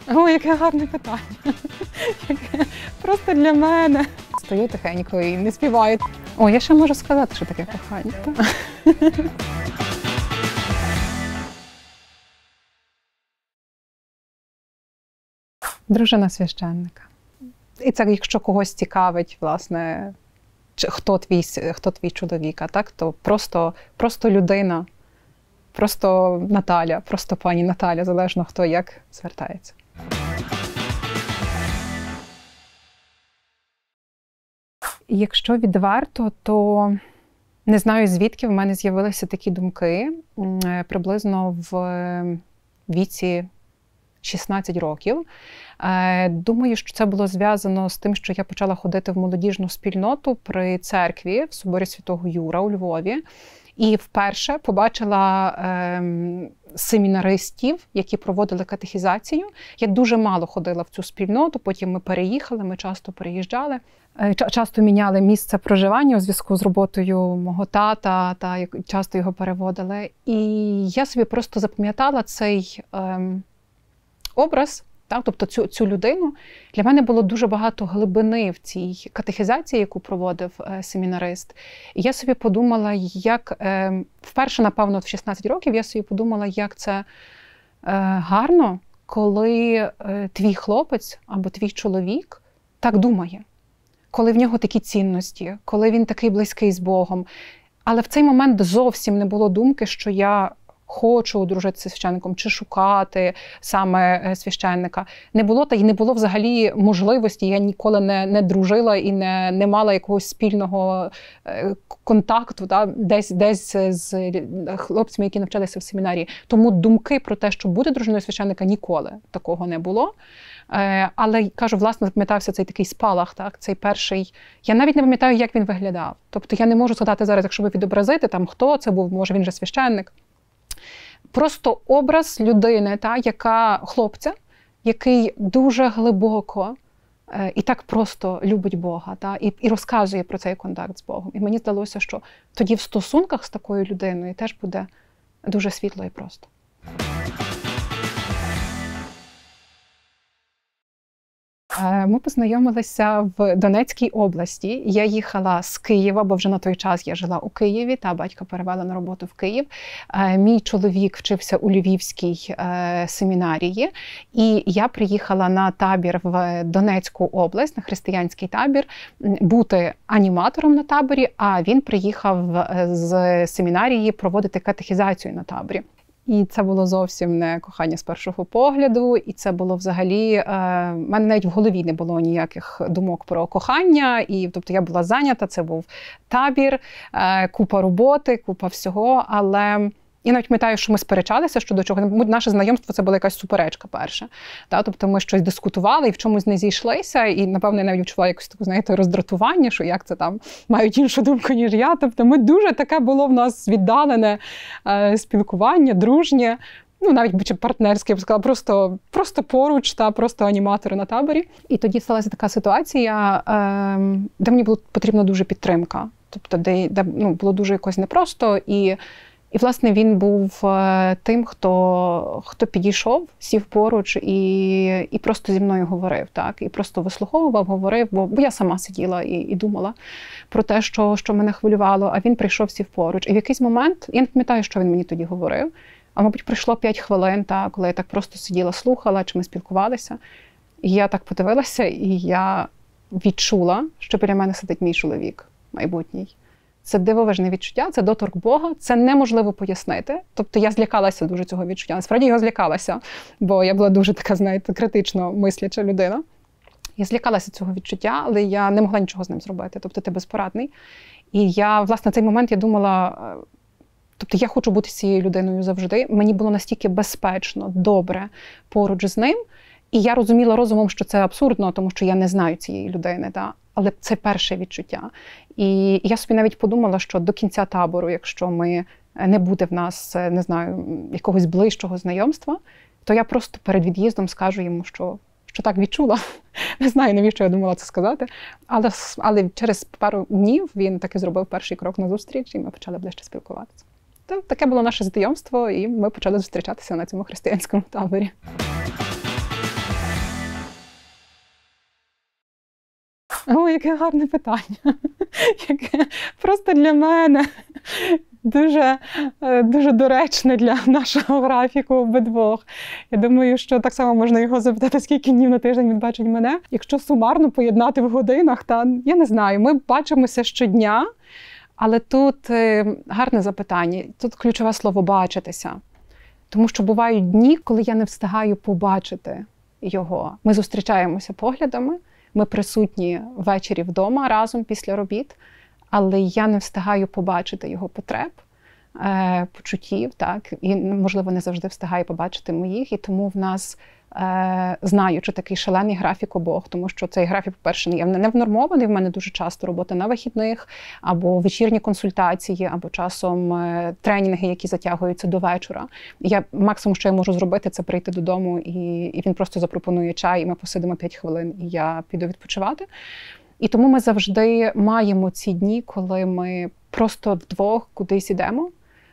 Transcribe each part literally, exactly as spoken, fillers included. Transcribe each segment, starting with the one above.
О, яке гарне питання. Яке... Просто для мене. Стою тихенько і не співаю. О, я ще можу сказати, що таке кохання. Дружина священника. І це, якщо когось цікавить, власне, хто твій, хто твій чоловік, так, то просто, просто людина, просто Наталя, просто пані Наталя, залежно хто як звертається. Якщо відверто, то не знаю, звідки в мене з'явилися такі думки. Приблизно в віці шістнадцять років. Думаю, що це було зв'язано з тим, що я почала ходити в молодіжну спільноту при церкві в соборі Святого Юра у Львові. І вперше побачила е, семінаристів, які проводили катехізацію. Я дуже мало ходила в цю спільноту, потім ми переїхали, ми часто переїжджали. Е, часто міняли місце проживання у зв'язку з роботою мого тата, та часто його переводили. І я собі просто запам'ятала цей е, образ, так, тобто цю, цю людину. Для мене було дуже багато глибини в цій катехізації, яку проводив е, семінарист. І я собі подумала, як, е, вперше, напевно, в шістнадцять років, я собі подумала, як це е, гарно, коли е, твій хлопець або твій чоловік так думає. Коли в нього такі цінності, коли він такий близький з Богом. Але в цей момент зовсім не було думки, що я хочу одружитися з священником, чи шукати саме священника. Не було, та й не було взагалі можливості. Я ніколи не, не дружила і не, не мала якогось спільного контакту да, десь, десь з хлопцями, які навчалися в семінарії. Тому думки про те, що буде дружиною священника, ніколи такого не було. Але, кажу, власне, запам'ятався цей такий спалах, так, цей перший. Я навіть не пам'ятаю, як він виглядав. Тобто я не можу згадати зараз, якщо ви відобразити, там, хто це був, може він же священник. Просто образ людини, та, яка, хлопця, який дуже глибоко е, і так просто любить Бога, та, і, і розказує про цей контакт з Богом. І мені здалося, що тоді в стосунках з такою людиною теж буде дуже світло і просто. Ми познайомилися в Донецькій області. Я їхала з Києва, бо вже на той час я жила у Києві, та батька перевела на роботу в Київ. Мій чоловік вчився у Львівській семінарії, і я приїхала на табір в Донецьку область, на християнський табір, бути аніматором на таборі, а він приїхав з семінарії проводити катехізацію на таборі. І це було зовсім не кохання з першого погляду, і це було взагалі, е, в мене навіть в голові не було ніяких думок про кохання, і тобто я була зайнята, це був табір, е, купа роботи, купа всього, але я навіть пам'ятаю, що ми сперечалися щодо чого. Наше знайомство – це була якась суперечка перша. Та? Тобто ми щось дискутували і в чомусь не зійшлися, і, напевно, я навіть відчувала якось таке, знаєте, роздратування, що як це там мають іншу думку, ніж я. Тобто ми дуже таке було в нас віддалене е, спілкування, дружнє, ну навіть партнерське, я б сказала, просто, просто поруч, та просто аніматори на таборі. І тоді сталася така ситуація, е, де мені було потрібна дуже підтримка. Тобто, де, де ну, було дуже якось непросто, і І, власне, він був тим, хто, хто підійшов, сів поруч і, і просто зі мною говорив, так? І просто вислуховував, говорив, бо, бо я сама сиділа і, і думала про те, що, що мене хвилювало, а він прийшов, сів поруч. І в якийсь момент, я не пам'ятаю, що він мені тоді говорив, а, мабуть, пройшло п'ять хвилин, так, коли я так просто сиділа, слухала, чи ми спілкувалися. І я так подивилася, і я відчула, що біля мене сидить мій чоловік майбутній. Це дивовижне відчуття, це доторк Бога, це неможливо пояснити. Тобто я злякалася дуже цього відчуття. Насправді його злякалася, бо я була дуже така, знаєте, критично мисляча людина. Я злякалася цього відчуття, але я не могла нічого з ним зробити. Тобто ти безпорадний. І я, власне, на цей момент я думала, тобто я хочу бути з цією людиною завжди. Мені було настільки безпечно, добре поруч з ним. І я розуміла розумом, що це абсурдно, тому що я не знаю цієї людини. Да? Але це перше відчуття. І я собі навіть подумала, що до кінця табору, якщо ми не буде в нас, не знаю, якогось ближчого знайомства, то я просто перед від'їздом скажу йому, що, що так відчула. Не знаю, навіщо я думала це сказати. Але, але через пару днів він таки зробив перший крок на зустріч, і ми почали ближче спілкуватися. То таке було наше знайомство, і ми почали зустрічатися на цьому християнському таборі. О, яке гарне питання. Яке просто для мене дуже, дуже доречне для нашого графіку обидвох. Я думаю, що так само можна його запитати, скільки днів на тиждень він бачить мене. Якщо сумарно поєднати в годинах, та я не знаю, ми бачимося щодня, але тут гарне запитання, тут ключове слово «бачитися». Тому що бувають дні, коли я не встигаю побачити його. Ми зустрічаємося поглядами, ми присутні ввечері вдома разом після робіт, але я не встигаю побачити його потреб, почуттів, так, і, можливо, не завжди встигаю побачити моїх, і тому в нас, е, знаючи такий шалений графік обох, тому що цей графік, по-перше, не, не внормований, в мене дуже часто робота на вихідних, або вечірні консультації, або часом е, тренінги, які затягуються до вечора. Я максимум, що я можу зробити, це прийти додому, і, і він просто запропонує чай, і ми посидимо п'ять хвилин, і я піду відпочивати. І тому ми завжди маємо ці дні, коли ми просто вдвох кудись ідемо.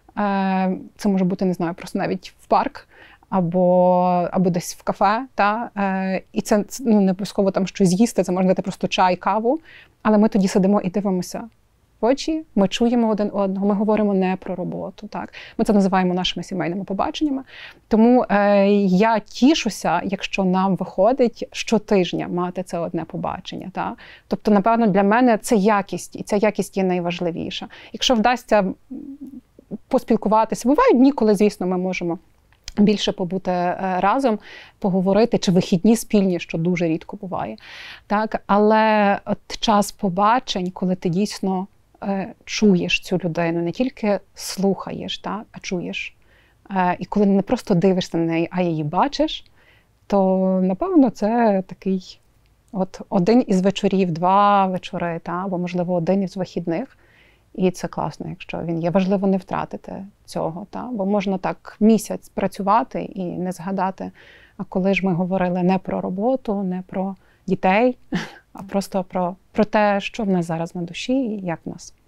Це може бути, не знаю, просто навіть в парк або, або десь в кафе. Та? І це, ну, не обов'язково там щось з'їсти, це можна дати просто чай, каву. Але ми тоді сидимо і дивимося в очі, ми чуємо один одного, ми говоримо не про роботу. Так? Ми це називаємо нашими сімейними побаченнями. Тому е, я тішуся, якщо нам виходить щотижня мати це одне побачення. Та? Тобто, напевно, для мене це якість, і ця якість є найважливіша. Якщо вдасться поспілкуватися, бувають дні, коли, звісно, ми можемо більше побути разом, поговорити, чи вихідні спільні, що дуже рідко буває. Так? Але от час побачень, коли ти дійсно е, чуєш цю людину, не тільки слухаєш, так? А чуєш. Е, і коли не просто дивишся на неї, а її бачиш, то, напевно, це такий от один із вечорів, два вечори, та? Або, можливо, один із вихідних. І це класно, якщо він є. Важливо не втратити цього, та? Бо можна так місяць працювати і не згадати, а коли ж ми говорили не про роботу, не про дітей, а просто про, про те, що в нас зараз на душі і як в нас.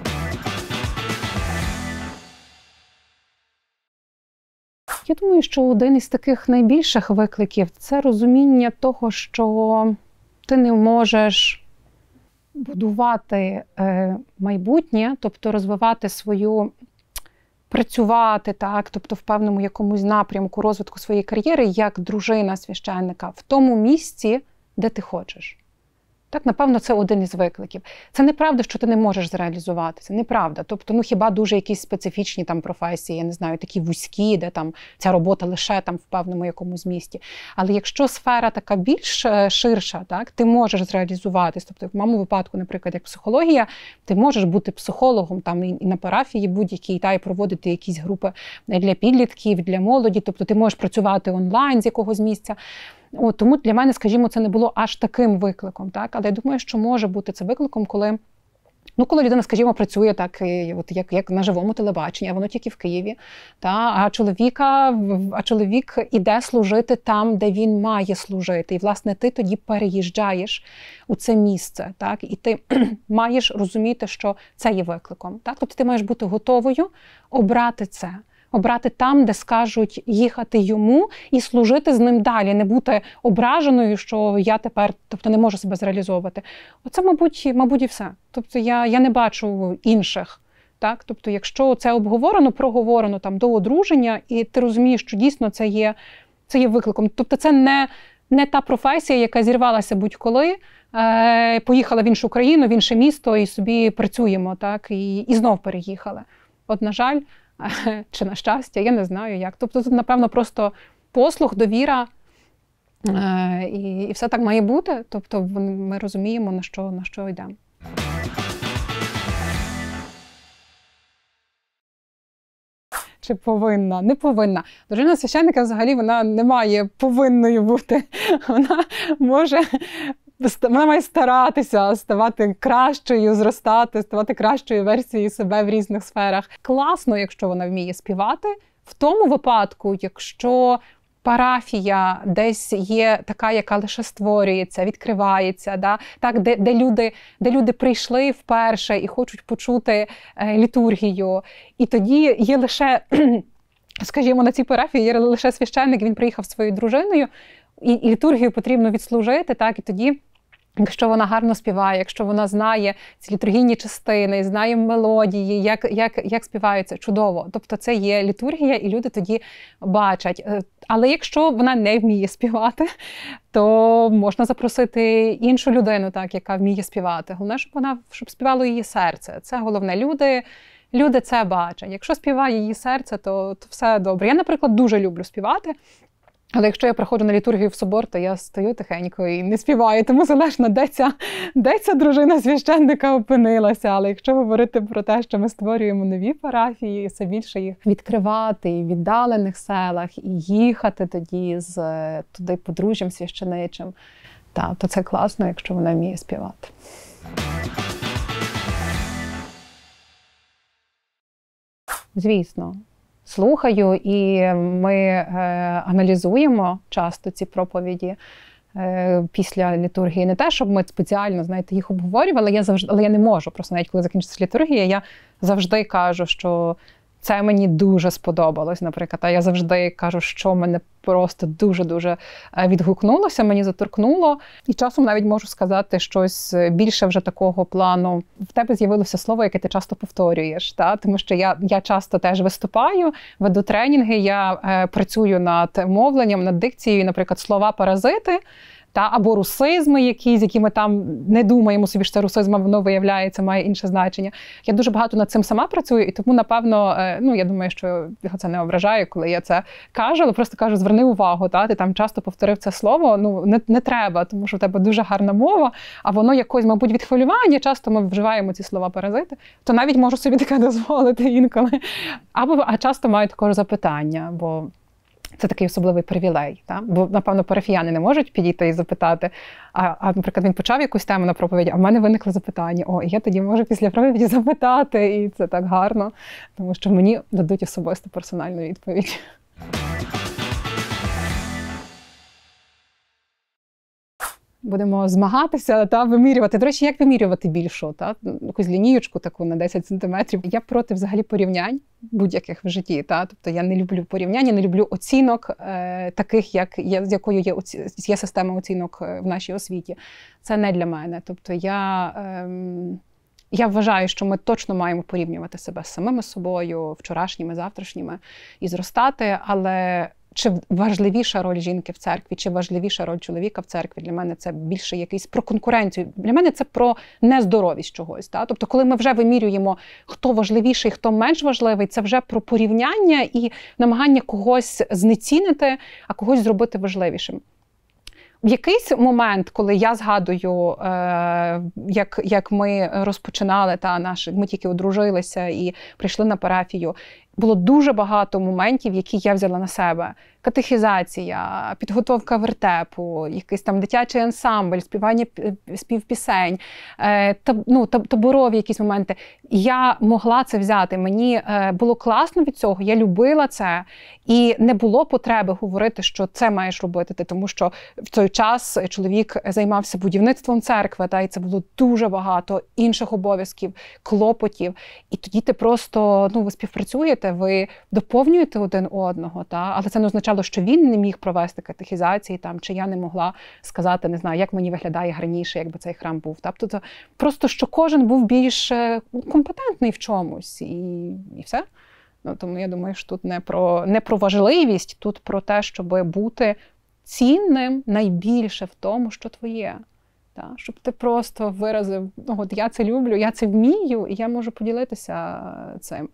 Я думаю, що один із таких найбільших викликів – це розуміння того, що ти не можеш будувати е, майбутнє, тобто розвивати свою, працювати, так, тобто в певному якомусь напрямку розвитку своєї кар'єри, як дружина священника, в тому місці, де ти хочеш. Так, напевно, це один із викликів. Це неправда, що ти не можеш зреалізуватися. Неправда. Тобто, ну хіба дуже якісь специфічні там професії, я не знаю, такі вузькі, де там ця робота лише там в певному якомусь місті. Але якщо сфера така більш ширша, так, ти можеш зреалізуватись. Тобто, в моєму випадку, наприклад, як психологія, ти можеш бути психологом там і на парафії будь-якій, та, і проводити якісь групи для підлітків, для молоді. Тобто, ти можеш працювати онлайн з якогось місця. О, тому для мене, скажімо, це не було аж таким викликом, так? Але я думаю, що може бути це викликом, коли, ну, коли людина, скажімо, працює так, от як, як на живому телебаченні, а воно тільки в Києві, та? А, чоловіка, а чоловік іде служити там, де він має служити. І, власне, ти тоді переїжджаєш у це місце, так? І ти маєш розуміти, що це є викликом. Так? Тобто ти маєш бути готовою обрати це. Обрати там, де скажуть їхати йому і служити з ним далі, не бути ображеною, що я тепер, тобто, не можу себе зреалізовувати. Оце, мабуть, мабуть, і все. Тобто я, я не бачу інших. Так? Тобто, якщо це обговорено, проговорено там до одруження, і ти розумієш, що дійсно це є, це є викликом. Тобто це не, не та професія, яка зірвалася будь-коли, е, поїхала в іншу країну, в інше місто і собі працюємо, так? І, і знов переїхали. От, на жаль, чи на щастя, я не знаю як. Тобто тут, напевно, просто послух, довіра, е, і, і все так має бути. Тобто ми розуміємо, на що, на що йдемо. Чи повинна? Не повинна. Дружина священника взагалі вона не має повинною бути. Вона може... Вона має старатися ставати кращою, зростати, ставати кращою версією себе в різних сферах. Класно, якщо вона вміє співати. В тому випадку, якщо парафія десь є така, яка лише створюється, відкривається, да? Так, де, де, люди, де люди прийшли вперше і хочуть почути е, літургію. І тоді є лише, скажімо, на цій парафії є лише священник, він приїхав зі своєю дружиною, і, і літургію потрібно відслужити, так, і тоді Якщо вона гарно співає, якщо вона знає ці літургійні частини, знає мелодії, як, як, як співаються, чудово. Тобто це є літургія, і люди тоді бачать. Але якщо вона не вміє співати, то можна запросити іншу людину, так, яка вміє співати. Головне, щоб вона щоб співало її серце. Це головне. Люди, люди це бачать. Якщо співає її серце, то, то все добре. Я, наприклад, дуже люблю співати. Але якщо я приходжу на літургію в собор, то я стою тихенько і не співаю. Тому залежно, де ця, де ця дружина священника опинилася. Але якщо говорити про те, що ми створюємо нові парафії, все більше їх відкривати і в віддалених селах, і їхати тоді з туди подружжям священичим, та, то це класно, якщо вона вміє співати. Звісно. Слухаю, і ми е, аналізуємо часто ці проповіді е, після літургії. Не те, щоб ми спеціально, знаєте, їх обговорювали, я завжди, але я не можу, просто навіть коли закінчиться літургія, я завжди кажу, що це мені дуже сподобалось, наприклад. А я завжди кажу, що мене просто дуже-дуже відгукнулося, мені заторкнуло. І часом навіть можу сказати щось більше вже такого плану. В тебе з'явилося слово, яке ти часто повторюєш. Та? Тому що я, я часто теж виступаю, веду тренінги, я е, працюю над мовленням, над дикцією, наприклад, слова-паразити. Та, або русизми якісь, які ми там не думаємо собі, що це русизм, а воно виявляється, має інше значення. Я дуже багато над цим сама працюю, і тому, напевно, ну, я думаю, що його це не ображає, коли я це кажу, але просто кажу, зверни увагу, та, ти там часто повторив це слово, ну, не, не треба, тому що в тебе дуже гарна мова, а воно якось, мабуть, від хвилювання, часто ми вживаємо ці слова-паразити, то навіть можу собі таке дозволити інколи. Або, а часто маю також запитання, бо це такий особливий привілей, та? Бо, напевно, парафіяни не можуть підійти і запитати, а, а, наприклад, він почав якусь тему на проповіді, а в мене виникло запитання, о, і я тоді можу після проповіді запитати, і це так гарно, тому що мені дадуть особисту персональну відповідь. Будемо змагатися та вимірювати. До речі, як вимірювати більшу? Та? Якусь лінієчку таку на десять сантиметрів. Я проти взагалі порівнянь будь-яких в житті. Та? Тобто я не люблю порівняння, не люблю оцінок, е, таких, як є, з якою є, є система оцінок в нашій освіті. Це не для мене. Тобто я, е, я вважаю, що ми точно маємо порівнювати себе з самими собою, вчорашніми, завтрашніми і зростати, але чи важливіша роль жінки в церкві, чи важливіша роль чоловіка в церкві, для мене це більше якийсь про конкуренцію. Для мене це про нездоровість чогось. Та? Тобто, коли ми вже вимірюємо, хто важливіший, хто менш важливий, це вже про порівняння і намагання когось знецінити, а когось зробити важливішим. В якийсь момент, коли я згадую, е, як, як ми розпочинали, та, наш, ми тільки одружилися і прийшли на парафію, було дуже багато моментів, які я взяла на себе. Катехізація, підготовка вертепу, якийсь там дитячий ансамбль, співання співпісень, е, таб, ну, таб, таборові якісь моменти. Я могла це взяти. Мені е, було класно від цього, я любила це. І не було потреби говорити, що це маєш робити ти, тому що в той час чоловік займався будівництвом церкви, та, і це було дуже багато інших обов'язків, клопотів. І тоді ти просто, ну, ви співпрацюєте, ви доповнюєте один одного, та, але це не означало, що він не міг провести катехізації, там, чи я не могла сказати, не знаю, як мені виглядає гарніше, якби цей храм був. Тобто це просто, що кожен був більш компетентний в чомусь, і, і все. Ну, тому я думаю, що тут не про, не про важливість, тут про те, щоб бути цінним найбільше в тому, що твоє. Так? Щоб ти просто виразив, ну, от я це люблю, я це вмію, і я можу поділитися цим.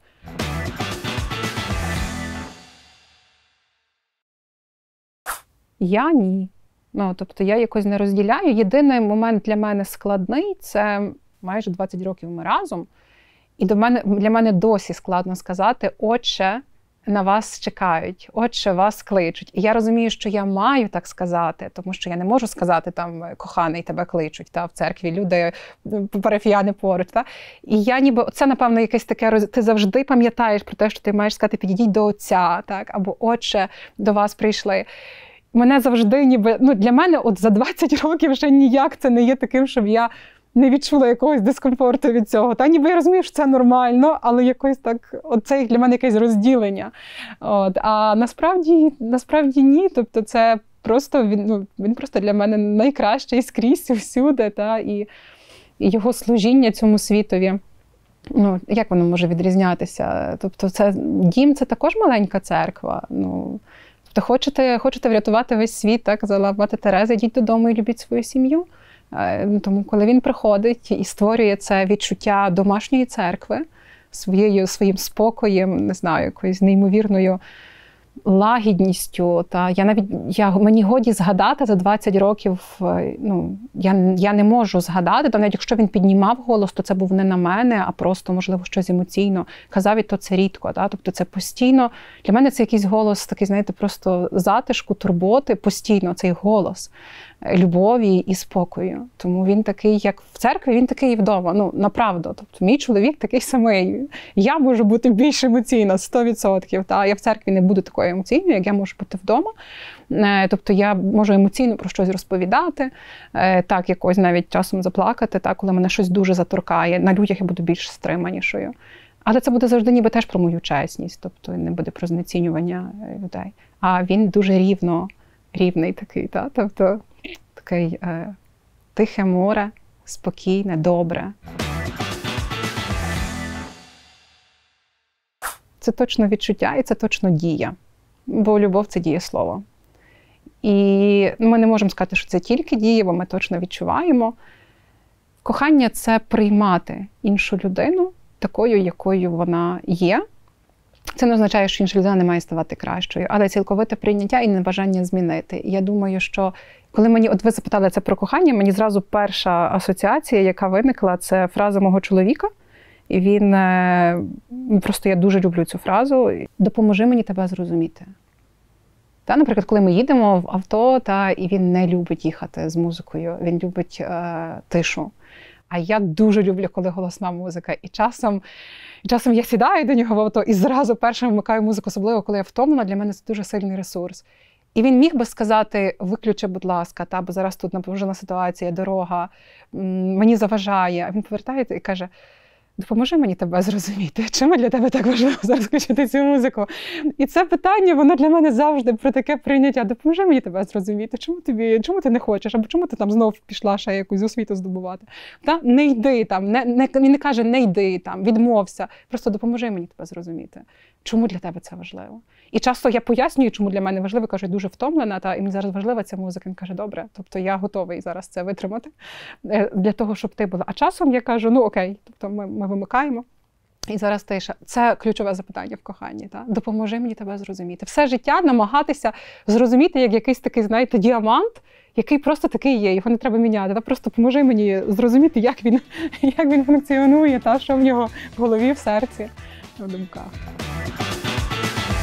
Я ні. Ну, тобто я якось не розділяю. Єдиний момент для мене складний – це майже двадцять років ми разом. І до мене, для мене досі складно сказати, отче, на вас чекають, отче, вас кличуть. І я розумію, що я маю так сказати, тому що я не можу сказати, там, коханий, тебе кличуть, та, в церкві, люди, парафіяни поруч. Та. І я ніби, це, напевно, якесь таке, ти завжди пам'ятаєш про те, що ти маєш сказати, підійдіть до отця, так, або отче, до вас прийшли. Мене завжди ніби, ну, для мене от за двадцять років ще ніяк це не є таким, щоб я не відчула якогось дискомфорту від цього. Та ніби я розумію, що це нормально, але якось так, от це для мене якесь розділення. От. А насправді, насправді ні. Тобто це просто він, ну, він просто для мене найкращий скрізь всюди, та, і, і його служіння цьому світові. Ну, як воно може відрізнятися? Тобто це дім – це також маленька церква. Ну, тобто хочете, хочете врятувати весь світ, так, казала мати Тереза, йдіть додому і любіть свою сім'ю. Тому коли він приходить і створює це відчуття домашньої церкви, своєю, своїм спокоєм, не знаю, якоюсь неймовірною лагідністю. Та я навіть, я, мені годі згадати за двадцять років, ну, я, я не можу згадати, то навіть якщо він піднімав голос, то це був не на мене, а просто, можливо, щось емоційно. Казав, і то це рідко. Та? Тобто це постійно, для мене це якийсь голос такий, знаєте, просто затишку, турботи, постійно цей голос любові і спокою. Тому він такий, як в церкві, він такий і вдома. Ну, направду. Тобто мій чоловік такий самий. Я можу бути більш емоційна, сто відсотків. Та? Я в церкві не буду такою емоційною, як я можу бути вдома. Тобто я можу емоційно про щось розповідати, так, якось навіть часом заплакати, так, коли мене щось дуже заторкає. На людях я буду більш стриманішою. Але це буде завжди ніби теж про мою чесність, тобто не буде про знецінювання людей. А він дуже рівно, рівний такий, та? Тобто такий е, тихе море, спокійне, добре. Це точно відчуття і це точно дія. Бо любов – це дієслово. І ми не можемо сказати, що це тільки діє, бо ми точно відчуваємо. Кохання – це приймати іншу людину такою, якою вона є. Це не означає, що інша людина не має ставати кращою, але цілковите прийняття і небажання змінити. І я думаю, що коли мені, от ви запитали це про кохання, мені зразу перша асоціація, яка виникла, це фраза мого чоловіка. І він, просто я дуже люблю цю фразу, «Допоможи мені тебе зрозуміти». Та, наприклад, коли ми їдемо в авто, та, і він не любить їхати з музикою, він любить е, тишу. А я дуже люблю, коли голосна музика. І часом, і часом я сідаю до нього в авто і зразу першим вмикаю музику, особливо, коли я втомлена, для мене це дуже сильний ресурс. І він міг би сказати, виключи, будь ласка, та, бо зараз тут напружена ситуація, дорога, мені заважає. А він повертається і каже, допоможи мені тебе зрозуміти, чому для тебе так важливо зараз включити цю музику? І це питання, воно для мене завжди про таке прийняття. Допоможи мені тебе зрозуміти, чому, тобі, чому ти не хочеш, або чому ти там знов пішла ще якусь освіту здобувати. Та? Не йди там, не, не, він не каже не йди там, відмовся, просто допоможи мені тебе зрозуміти. Чому для тебе це важливо? І часто я пояснюю, чому для мене важливо, кажу, я дуже втомлена, та, і мені зараз важлива ця музика. Він каже, добре, тобто я готовий зараз це витримати для того, щоб ти була. А часом я кажу, ну окей, тобто ми, ми вимикаємо, і зараз тиша. Це ключове запитання в коханні. Та? Допоможи мені тебе зрозуміти. Все життя намагатися зрозуміти, як якийсь такий, знаєте, діамант, який просто такий є, його не треба міняти. Та? Просто поможи мені зрозуміти, як він, як він функціонує, та? Що в нього в голові, в серці, в думках.